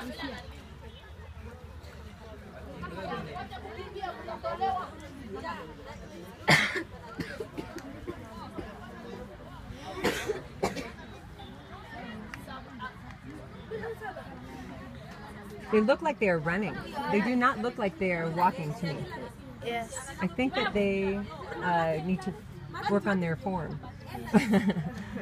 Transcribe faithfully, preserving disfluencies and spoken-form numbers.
They look like they are running. They do not look like they are walking to me. Yes. I think that they uh, need to work on their form.